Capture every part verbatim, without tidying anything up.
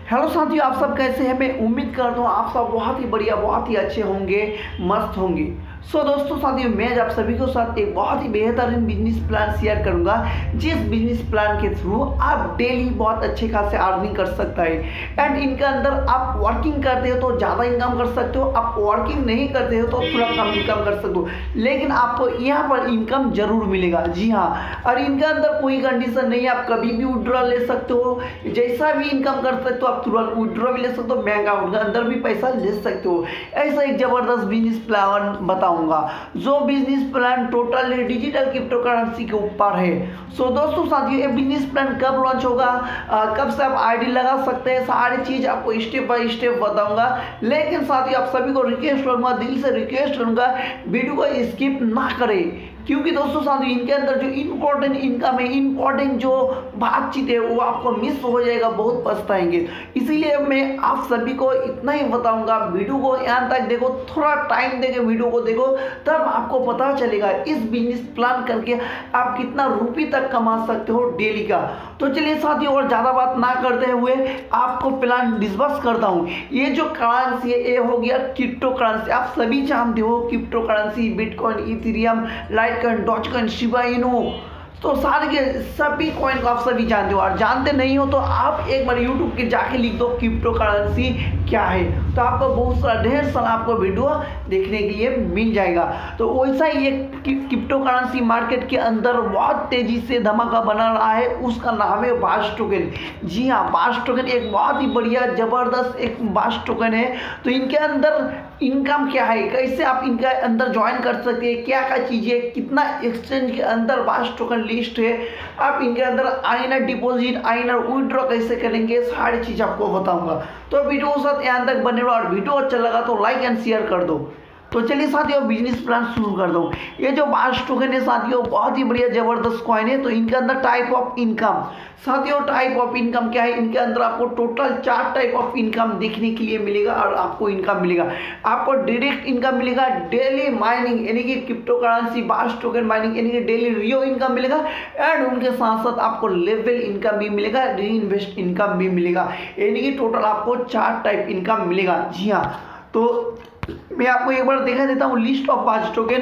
Hello साथियों, आप सब कैसे हैं। मैं उम्मीद करता हूँ आप सब बहुत ही बढ़िया, बहुत ही अच्छे होंगे, मस्त होंगे। सो so, दोस्तों साथियों, मैं आज आप सभी के साथ एक बहुत ही बेहतरीन बिजनेस प्लान शेयर करूंगा, जिस बिजनेस प्लान के थ्रू आप डेली बहुत अच्छे खासे अर्निंग कर सकता है। एंड इनके अंदर आप वर्किंग करते हो तो ज़्यादा इनकम कर सकते हो, आप वर्किंग नहीं करते हो तो थोड़ा कम इनकम कर सकते हो, लेकिन आपको यहाँ पर इनकम जरूर मिलेगा। जी हाँ, और इनके अंदर कोई कंडीशन नहीं है, आप कभी भी विड्रॉल ले सकते हो, जैसा भी इनकम कर सकते हो आप तुरंत विड्रॉ भी ले सकते हो, बैंक अकाउंट के अंदर भी पैसा ले सकते हो। ऐसा एक जबरदस्त बिजनेस प्लान बताऊंगा जो business plan totally digital crypto currency के ऊपर है। सो so, दोस्तों साथियों, ये बिजनेस प्लान कब लॉन्च होगा, आ, कब से आप आईडी लगा सकते हैं, सारी चीज आपको स्टेप बाय स्टेप बताऊंगा। लेकिन साथियों, आप सभी को रिक्वेस्ट करूंगा, दिल से रिक्वेस्ट करूंगा, वीडियो को स्किप ना करें, क्योंकि दोस्तों साथियों इनके अंदर जो इम्पोर्टेंट इनकम है, इम्पोर्टेंट जो बातचीत है वो आपको मिस हो जाएगा, बहुत पछताएंगे। इसीलिए मैं आप सभी को इतना ही बताऊंगा, वीडियो को यहाँ तक देखो, थोड़ा टाइम देके वीडियो को देखो, तब आपको पता चलेगा इस बिजनेस प्लान करके आप कितना रुपये तक कमा सकते हो डेली का। तो चलिए साथियों, और ज़्यादा बात ना करते हुए आपको प्लान डिस्कस करता हूँ। ये जो करेंसी है ये हो गया क्रिप्टो करेंसी। आप सभी जानते हो crypto currency, bitcoin, Ethereum, Litecoin, Dogecoin, Shiba Inu, तो सारे के सभी कॉइन को आप सभी जानते हो। और जानते नहीं हो तो आप एक बार यूट्यूब के जाके लिख दो क्रिप्टो करेंसी क्या है, तो आपको बहुत सारा ढेर सारा आपको वीडियो देखने के लिए मिल जाएगा। तो वैसा ही एक क्रिप्टो करेंसी मार्केट के अंदर बहुत तेजी से धमाका बना रहा है, उसका नाम है बाश टोकन। जी हाँ, बाश टोकन एक बहुत ही बढ़िया जबरदस्त एक बाश टोकन है। तो इनके अंदर इनकम क्या है, कैसे आप इनके अंदर ज्वाइन कर सकते हैं, क्या क्या चीज़ें, कितना एक्सचेंज के अंदर बाश टोकन लिस्ट है, आप इनके अंदर आइनर डिपॉजिट, आइनर विड्रॉ कैसे करेंगे, सारी चीज़ आपको बताऊंगा। तो वीडियो के साथ यहाँ तक बने रहो, और वीडियो अच्छा लगा तो लाइक एंड शेयर कर दो। तो चलिए साथियों, बिजनेस प्लान शुरू कर दो। ये जो बाश टोकन है साथियों, बहुत ही बढ़िया जबरदस्त कॉइन है। तो इनके अंदर टाइप ऑफ इनकम, साथियों टाइप ऑफ इनकम क्या है, इनके अंदर आपको टोटल चार टाइप ऑफ इनकम देखने के लिए मिलेगा। और आपको इनकम मिलेगा, आपको डायरेक्ट इनकम मिलेगा, डेली माइनिंग यानी कि crypto currency bash token mining यानी कि डेली रियो इनकम मिलेगा, एंड उनके साथ साथ आपको लेवल इनकम भी मिलेगा, री इन्वेस्ट इनकम भी मिलेगा, यानी कि टोटल आपको चार टाइप इनकम मिलेगा। जी हाँ, तो मैं आपको एक बार दिखा देता हूँ list of bash token.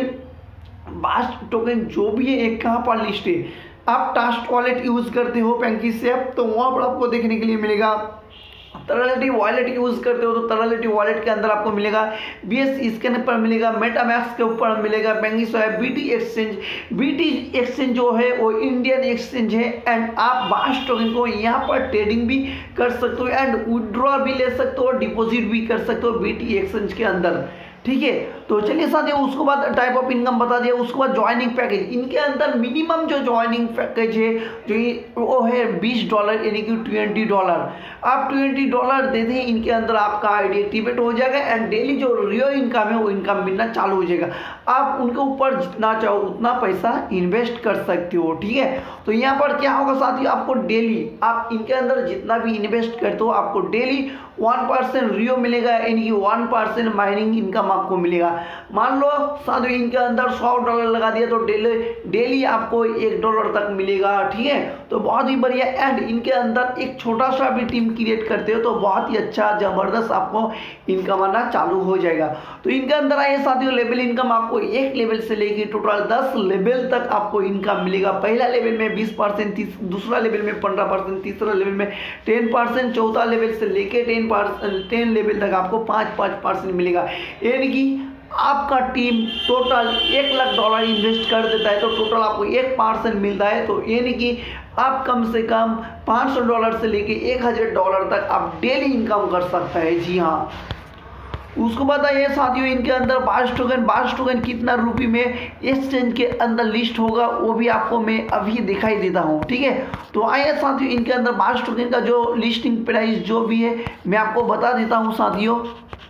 Bash token जो भी है एक कहाँ पर लिस्ट है, आप ट्रस्ट वॉलेट यूज करते हो पैंकीसेप, तो वहाँ पर आपको देखने के लिए मिलेगा। तरलिटी वॉलेट यूज करते हो तो तरलिटी वॉलेट के अंदर आपको मिलेगा, बीएस स्कैनर पर मिलेगा, मेटामैक्स के ऊपर मिलेगा, PancakeSwap, BT exchange. BT exchange जो है वो इंडियन एक्सचेंज है, एंड आप बाश टोकन को यहाँ पर ट्रेडिंग भी कर सकते हो, एंड विड्रॉ भी ले सकते हो, डिपॉजिट भी कर सकते हो बीटी एक्सचेंज के अंदर। ठीक है, तो चलिए साथियों, उसके बाद टाइप ऑफ इनकम बता दिया। उसके बाद ज्वाइनिंग पैकेज, इनके अंदर मिनिमम जो ज्वाइनिंग पैकेज है जो वो है बीस डॉलर यानी कि ट्वेंटी डॉलर। आप ट्वेंटी डॉलर दे दें, इनके अंदर आपका आईडी एक्टिवेट हो जाएगा, एंड डेली जो रियल इनकम है वो इनकम मिलना चालू हो जाएगा। आप उनके ऊपर जितना चाहो उतना पैसा इन्वेस्ट कर सकते हो। ठीक है, तो यहाँ पर क्या होगा साथियों, आपको डेली आप इनके अंदर जितना भी इन्वेस्ट करते हो आपको डेली वन परसेंट रियो मिलेगा, यानी कि वन परसेंट माइनिंग इनकम आपको मिलेगा। मान लो साथियों इनके अंदर सौ डॉलर लगा दिया तो डेली डेली आपको एक डॉलर तक मिलेगा। ठीक है, तो बहुत ही बढ़िया। एंड इनके अंदर एक छोटा सा भी टीम क्रिएट करते हो तो बहुत ही अच्छा जबरदस्त आपको इनकम आना चालू हो जाएगा। तो इनके अंदर आइए साथियों, लेवल इनकम आपको एक लेवल से लेकर टोटल दस लेवल तक आपको इनकम मिलेगा। पहला लेवल में बीस परसेंट, दूसरा लेवल में पंद्रह परसेंट, तीसरा लेवल में टेन परसेंट, चौथा लेवल से लेके टेन टेन लेवल तक आपको पाँच पाँच परसेंट मिलेगा। यानी कि आपका टीम टोटल एक लाख डॉलर इन्वेस्ट कर देता है तो टोटल आपको एक परसेंट मिलता है। तो यानी कि आप कम से कम पाँच सौ डॉलर से लेके एक हज़ार डॉलर तक आप डेली इनकम कर सकते हैं। जी हाँ, उसको बताइए साथियों, इनके अंदर बाश टोकन बाश टोकन कितना रुपये में एक्सचेंज के अंदर लिस्ट होगा वो भी आपको मैं अभी दिखाई देता हूँ। ठीक है, तो आइए साथियों, इनके अंदर बाश टोकन का जो लिस्टिंग प्राइस जो भी है मैं आपको बता देता हूँ साथियों।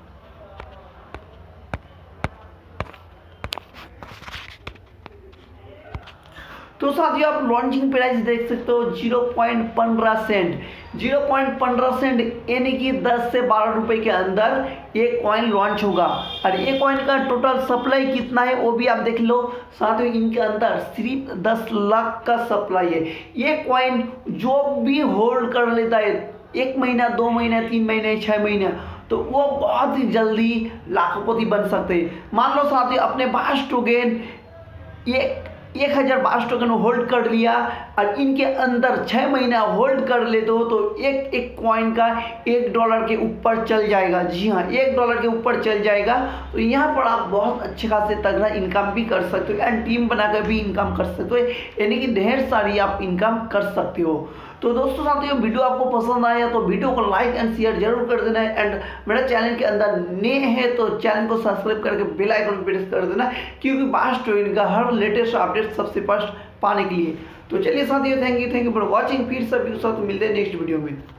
तो साथियों आप लॉन्चिंग प्राइस देख सकते हो जीरो पॉइंट पंद्रह सेंट, जीरो पॉइंट पंद्रह सेंट यानी कि दस से बारह रुपए के अंदर ये कॉइन लॉन्च होगा। और ये कॉइन का टोटल सप्लाई कितना है वो भी आप देख लो साथियों, इनके अंदर सिर्फ दस लाख का सप्लाई है। ये कॉइन जो भी होल्ड कर लेता है एक महीना, दो महीना, तीन महीने, छः महीने, तो वो बहुत ही जल्दी लाखपति बन सकते हैं। मान लो साथियों अपने बाईस टोकन एक एक हज़ार बाईस टोकन होल्ड कर लिया और इनके अंदर छः महीना होल्ड कर लेते हो तो एक एक कॉइन का एक डॉलर के ऊपर चल जाएगा। जी हाँ, एक डॉलर के ऊपर चल जाएगा। तो यहाँ पर आप बहुत अच्छे खासे तगड़ा इनकम भी कर सकते हो एंड टीम बनाकर भी इनकम कर सकते हो, यानी कि ढेर सारी आप इनकम कर सकते हो। तो दोस्तों साथियों वीडियो आपको पसंद आया तो वीडियो को लाइक एंड शेयर जरूर कर देना है एंड मेरे चैनल के अंदर नए हैं तो चैनल को सब्सक्राइब करके बेल आइकन प्रेस कर देना, क्योंकि बास्ट टोकन का हर लेटेस्ट अपडेट सबसे फर्स्ट पाने के लिए। तो चलिए साथियों, thank you thank you for watching. फिर सभी के साथ मिलते हैं नेक्स्ट वीडियो में।